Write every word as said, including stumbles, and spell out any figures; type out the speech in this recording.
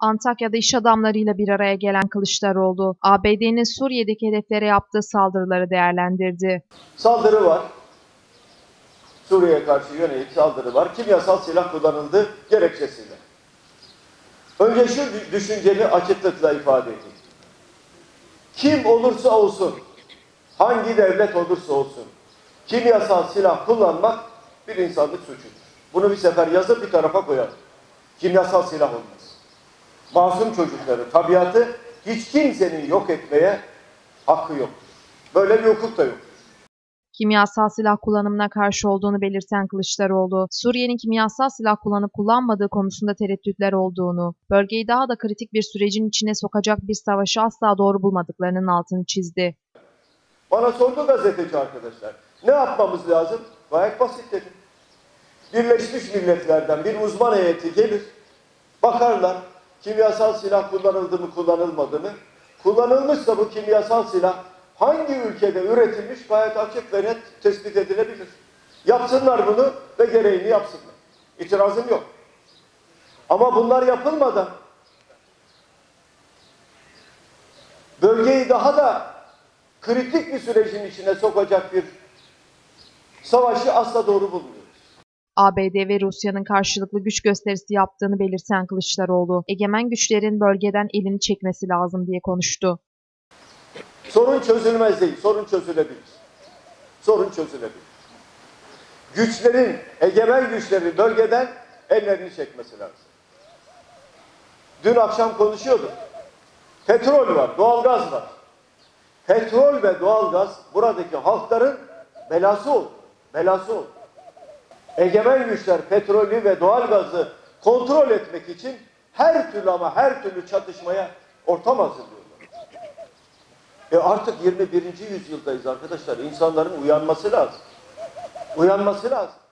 Antakya'da iş adamlarıyla bir araya gelen Kılıçdaroğlu, A B D'nin Suriye'deki hedeflere yaptığı saldırıları değerlendirdi. Saldırı var. Suriye'ye karşı yönelik saldırı var. Kimyasal silah kullanıldı gerekçesiyle. Önce şu düşüncemi açıklıkla ifade edeyim. Kim olursa olsun, hangi devlet olursa olsun, kimyasal silah kullanmak bir insanlık suçudur. Bunu bir sefer yazıp bir tarafa koyalım. Kimyasal silah olmaz. Masum çocukları, tabiatı hiç kimsenin yok etmeye hakkı yoktur. Böyle bir hukuk da yok. Kimyasal silah kullanımına karşı olduğunu belirten Kılıçdaroğlu, Suriye'nin kimyasal silah kullanıp kullanmadığı konusunda tereddütler olduğunu, bölgeyi daha da kritik bir sürecin içine sokacak bir savaşı asla doğru bulmadıklarının altını çizdi. Bana sordu gazeteci arkadaşlar, ne yapmamız lazım? Gayet basit dedim. Birleşmiş Milletler'den bir uzman heyeti gelir, bakarlar, kimyasal silah kullanıldı mı, kullanılmadı mı? Kullanılmışsa bu kimyasal silah hangi ülkede üretilmiş gayet açık ve net tespit edilebilir. Yapsınlar bunu ve gereğini yapsınlar. İtirazım yok. Ama bunlar yapılmadan bölgeyi daha da kritik bir sürecin içine sokacak bir savaşı asla doğru bulmuyoruz. A B D ve Rusya'nın karşılıklı güç gösterisi yaptığını belirten Kılıçdaroğlu, egemen güçlerin bölgeden elini çekmesi lazım diye konuştu. Sorun çözülmez değil, sorun çözülebilir. Sorun çözülebilir. Güçlerin, egemen güçlerin bölgeden ellerini çekmesi lazım. Dün akşam konuşuyorduk. Petrol var, doğalgaz var. Petrol ve doğalgaz buradaki halkların belası oldu. Belası oldu. Egemen güçler petrolü ve doğalgazı kontrol etmek için her türlü ama her türlü çatışmaya ortam hazırlıyorlar. E artık yirmi birinci yüzyıldayız arkadaşlar. İnsanların uyanması lazım. Uyanması lazım.